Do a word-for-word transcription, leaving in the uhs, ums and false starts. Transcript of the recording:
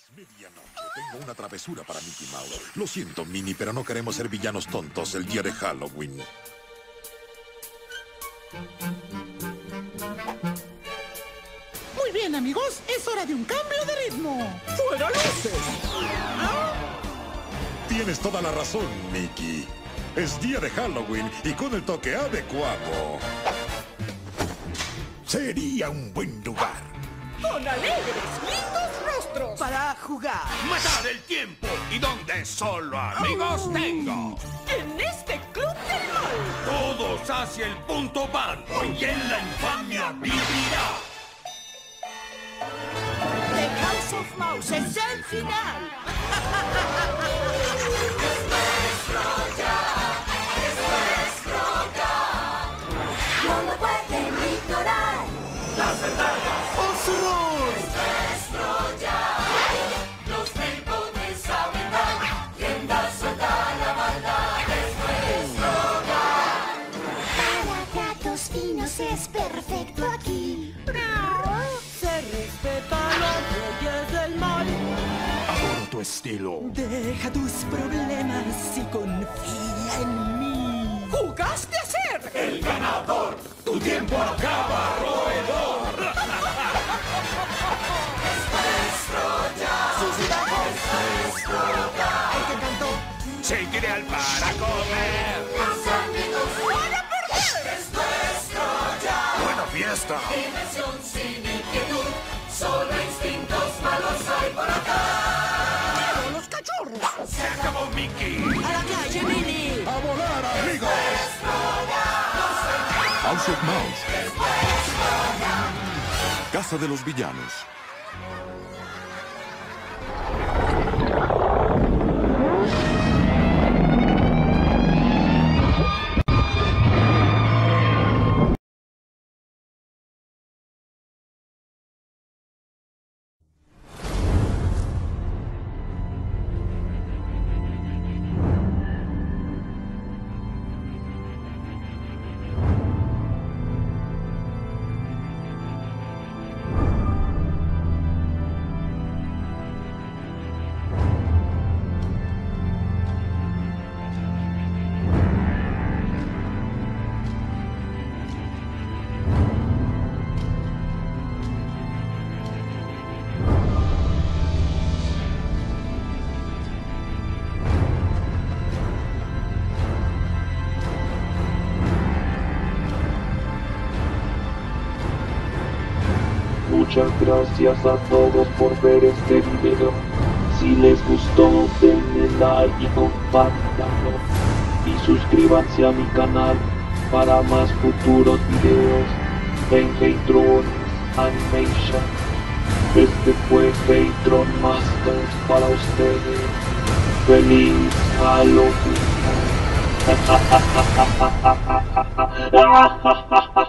Medianoche, tengo una travesura para Mickey Mouse. Lo siento, Minnie, pero no queremos ser villanos tontos el día de Halloween. Muy bien, amigos, es hora de un cambio de ritmo. ¡Fuera luces! ¿Ah? Tienes toda la razón, Mickey. Es día de Halloween y con el toque adecuado. Sería un buen lugar. Con alegres, lindos rostros para jugar. Matar el tiempo y donde solo amigos tengo. En este club del mal. Todos hacia el punto van y en la infamia vivirá. The House of Mouse es el final. No lo pueden ignorar. Las ventanas. ¡Horror! Los tempones aumentan. Rienda suelta la maldad. Es nuestro hogar. Para gatos finos es perfecto aquí. Se respetan las leyes del mal. Adoro tu estilo. Deja tus problemas y confía en mí. ¿Jugaste a ser El ganador. Tu tiempo acaba, roedor. el que cantó? Seguiré al para comer. ¡Para perder! Buena fiesta. Diversión sin inquietud. Solo instintos malos hay por acá. ¡Pero los cachorros! Se acabó Mickey. ¡A la calle, Minnie! ¡A volar, amigos! House of Mouse. Casa de los villanos. Muchas gracias a todos por ver este video. Si les gustó, denle like y compártanlo. Y suscríbanse a mi canal para más futuros videos en Hatron Animation. Este fue Hatron Masters para ustedes. ¡Feliz Halloween!